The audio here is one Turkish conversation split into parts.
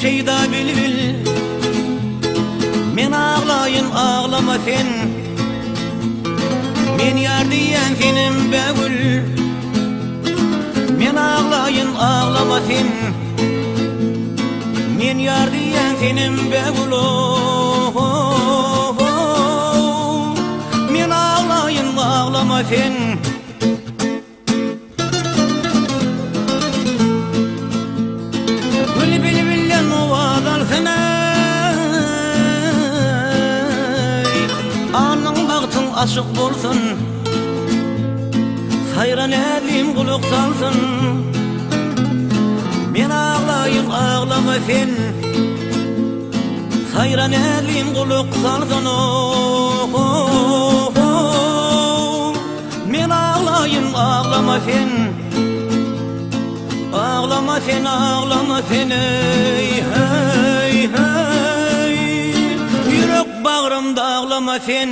şeyda bilbil. Men ağlayın ağlama sen, men yar diyen senin begül. Men ağlayın ağlama sen, men yar diyen senin begül. Men ağlayın ağlama sen. Gül bilbilen ovadarsın ey, anın baktın aşık bolsun, sayran elim kuluk salsın. Men ağlayın ağlama sen, sayran elim kuluk salsın. Men ağlayın ağlama sen, ağlama sen, ağlama sen ey, hey, hey. Yürek bağrımda ağlama sen.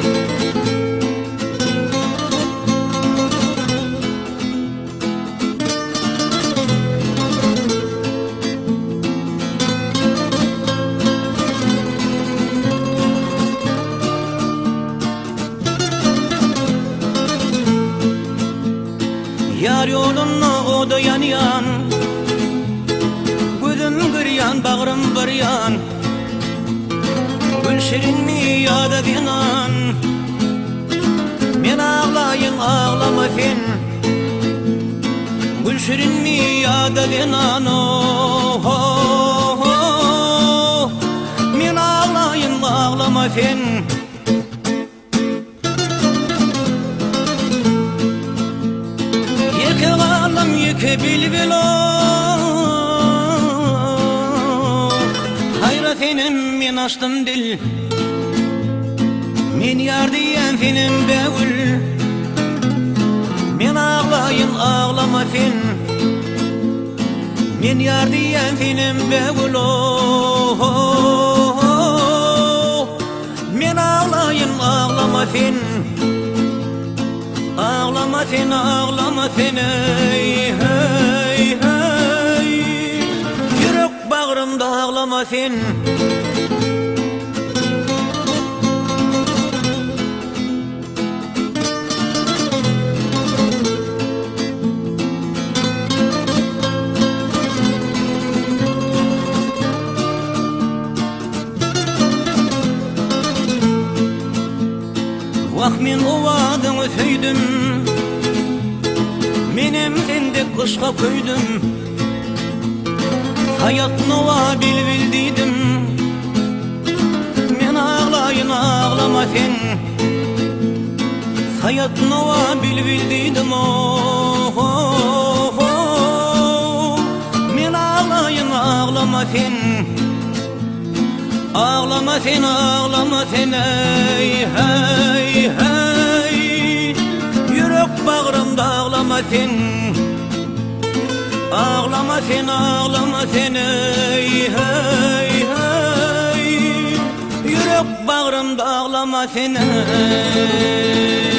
Yar yolunu oda yan yan, gözüm bir yan, bağrım bir yan. Gül şirin mi yada dinan, men ağlayın ağlama sen. Gül şirin mi yada dinan, men ağlayın ağlama sen. Yeke bilbil o, hayra senin men açtım dil. Men yar diyen senin begül. Men ağlayın ağlama sen, men yar diyen senin begül. Men ağlayın ağlama sen, ağlama sen, ağlama sen ey, hey, hey. Yürek bağrımda ağlama sen. Vah men ovadını söydüm, menem sendek kışka köydüm. Hayat nova bilbil dedim, men ağlayın ağlama sen. Hayat nova bilbil dedim, men ağlayın ağlama sen. Ağlama sen, ağlama sen ey, hey, hey. Yürek bağrımda ağlama sen, ağlama sen, ağlama sen ey, hey, hey. Yürek bağrımda ağlama sen ey.